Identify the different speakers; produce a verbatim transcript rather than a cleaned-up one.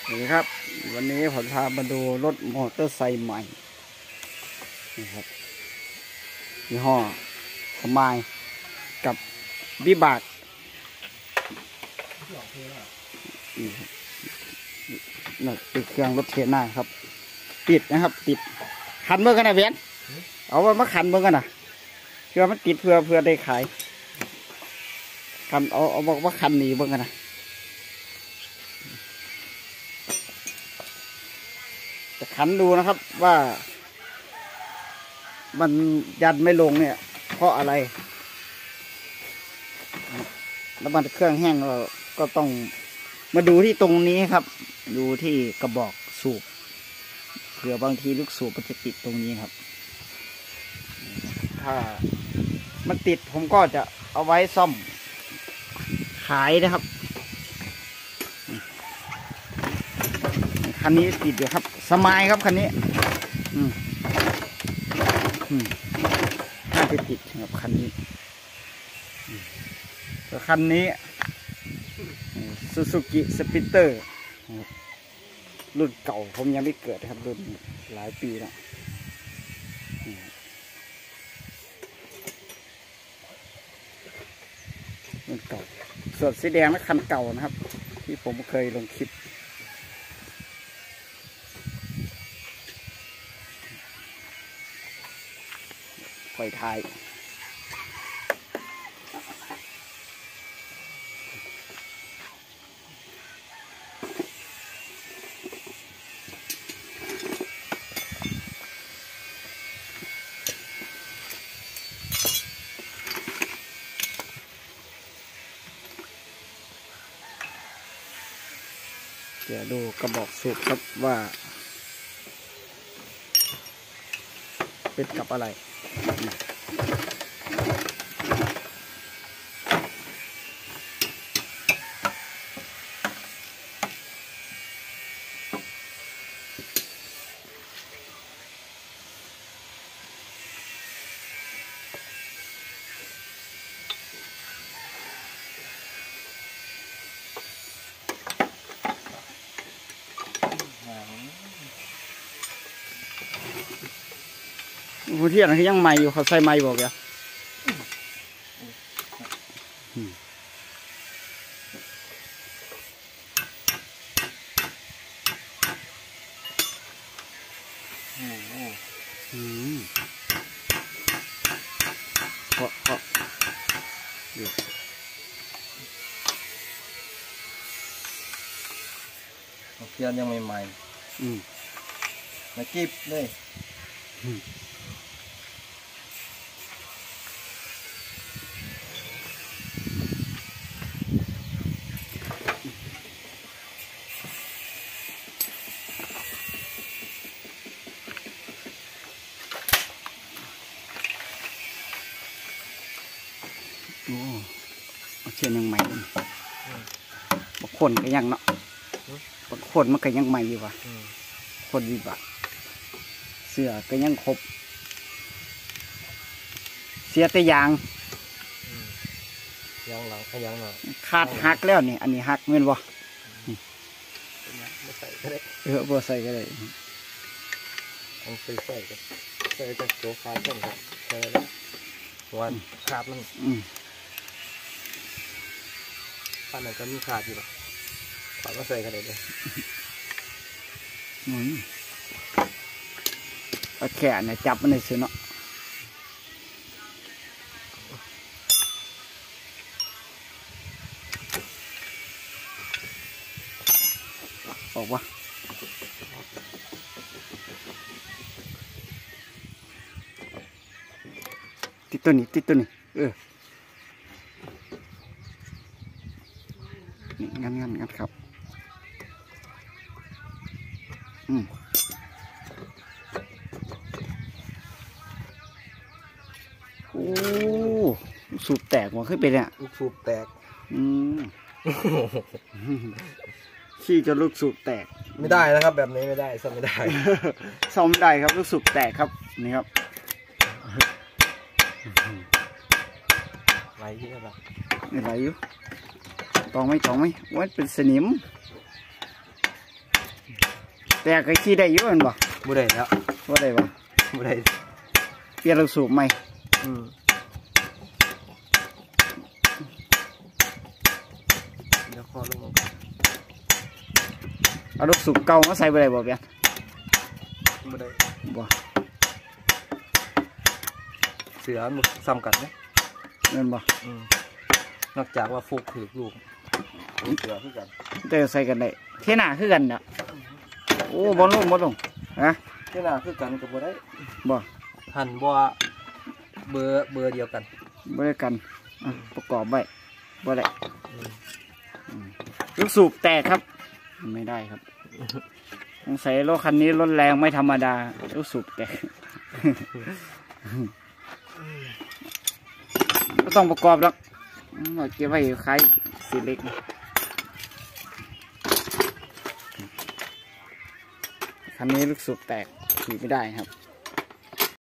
Speaker 1: นี่ครับวันนี้ผมพามาดูรถมอเตอร์ไซค์ใหม่นี่ครับยี่ห้อสมายกับวิบากนี่ครับนี่ติดเครื่องรถเทน่าครับติดนะครับติดขันเมื่อกันนะเวียนเอาไว้มาขันเมื่อกันนะเพื่อมันติดเพื่อเพื่อได้ขายขันเอาเอาบอกว่าขันหนีเมื่อกันนะจะขันดูนะครับว่ามันยันไม่ลงเนี่ยเพราะอะไรแล้วมันเครื่องแห้งเราก็ต้องมาดูที่ตรงนี้ครับดูที่กระบอกสูบเผื่อบางทีลูกสูบมันจะติดตรงนี้ครับถ้ามันติดผมก็จะเอาไว้ซ่อมขายนะครับคันนี้ติดอยู่ครับสมายครับคันนี้อืมอืมน่าจะติดครับคันนี้แต่คันนี้ซูซูกิสปิเตอร์รุ่นเก่าผมยังไม่เกิดครับรุ่นหลายปีแล้วรุ่นเก่าส่วนสีแดงและคันเก่านะครับที่ผมเคยลงคลิปไฟท้ายเดี๋ยวดูกระบอกสูบครับว่าเป็นกับอะไรหัวเทียนเขายังใหม่อยู่เขาใส่ใหม่บอกแล้วเพราะเพราะ
Speaker 2: เทียนยังใหม่ๆมาจีบเลย
Speaker 1: โอ้เชียนยังใหม่บางคนก็ยังเนาะบางคนมันก็ยังใหม่อยู่ว่ะคนวิบากเสื้อก็ยังครบเสียแต่ยาง
Speaker 2: ยางหลังยางหลัง
Speaker 1: ขาดหักแล้วนี่อันนี้หักเงินบ่
Speaker 2: ใส่ก็ได้
Speaker 1: เออบ่ใส่ก็ได้
Speaker 2: ต้องใส่ใส่กันใส่จากโจ๊กขาดกันครับใส่แล้ววันขาดมันขาดมันก็มีขาดอยู่หรอขาดก็ใส่กันเลย
Speaker 1: เอาแขนเนี่ยจับมันเลยสิเนาะออกวะติดตัวนี้ติดตัวนี้เอองั้นงั้นงั้นครับอืมโอ้สูบแตกมันขึ้นไปเนี่ย
Speaker 2: ลูกสูบแตก
Speaker 1: อืมขี้จะลูกสูบแตก
Speaker 2: ไม่ได้นะครับแบบนี้ไม่ได้ซ่อมไม่ได้
Speaker 1: ซ่อมไม่ได้ครับลูกสูบแตกครับนี่ครับ
Speaker 2: ไหลเยอะแบบ
Speaker 1: ไหลอยู่ตองไหมตองไหมว่าเป็นสนิมแต่ก็ขี่ได้อยู่แมันบ่
Speaker 2: บ่ได้แล้ว
Speaker 1: ว่าได้บ่
Speaker 2: บ่ได้
Speaker 1: เปลี่ยนลูกสูบใหม่
Speaker 2: อืมเดี๋ยวขอลงมาก่อน
Speaker 1: เอาลูกสูบเก่ามาใส่บ่ได้บ่เปลี่ยน
Speaker 2: บ่ได้
Speaker 1: บ่
Speaker 2: เสือมันซ้ำกันนะ
Speaker 1: เงินบ่
Speaker 2: อืมนอกจากว่าฟุกถือลูกเสือคือกัน
Speaker 1: แต่ใส่กันได้เทหน้าคือกันเนาะโอ้บ่ลงบ่ลงฮะ
Speaker 2: ที่น่าคือกันก็บ่ได้
Speaker 1: บ่
Speaker 2: หันบ่เบอร์เบอร์เดียวกัน
Speaker 1: บ่ได้กันอ่ะประกอบไว้บ่ได้
Speaker 2: อืม
Speaker 1: ลูกสูบแตกครับไม่ได้ครับสงสัยรถคันนี้รถแรงไม่ธรรมดาลูกสูบแตก ก็ต้องประกอบแล้วเอาเก็บไว้ขายสีเล็กคันนี้ลูกสูบแตกขี่ไม่ได้ครับ